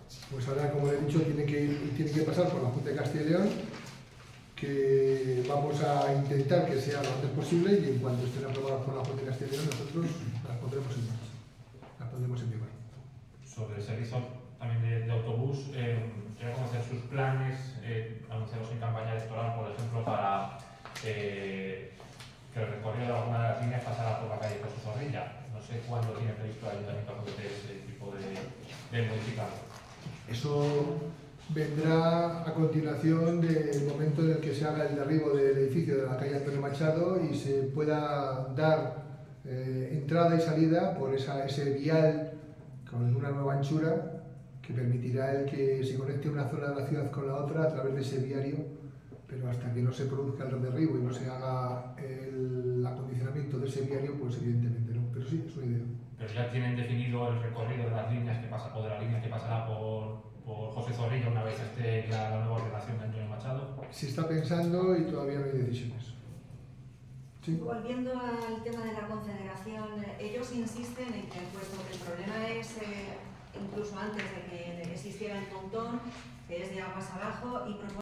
Pues ahora, como he dicho, tiene que pasar por la Junta de Castilla y León, que vamos a intentar que sea lo antes posible, y en cuanto estén aprobadas por la Junta de Castilla y León, nosotros las pondremos en marcha, las pondremos en vigor. Sobre el servicio también de autobús, quiero conocer sus planes anunciados en campaña electoral, por ejemplo, para que el recorrido de alguna de las líneas pasara por la calle José Zorrilla. No sé cuándo tiene previsto el Ayuntamiento acometer ese tipo de modificación. Eso vendrá a continuación del momento en el que se haga el derribo del edificio de la calle Antonio Machado y se pueda dar entrada y salida por ese vial con una nueva anchura que permitirá el que se conecte una zona de la ciudad con la otra a través de ese viario, pero hasta que no se produzca el derribo y no se haga el acondicionamiento de ese viario, pues evidentemente no, pero sí, es una idea. Pero ya tienen definido el recorrido de las líneas que pasa, o de la línea que pasará por José Zorrilla una vez esté ya la nueva ordenación de Antonio Machado. Se está pensando y todavía no hay decisiones. ¿Sí? Volviendo al tema de la Confederación, ellos insisten en que, puesto que el problema es, incluso antes de que existiera el pontón, que es de aguas abajo, y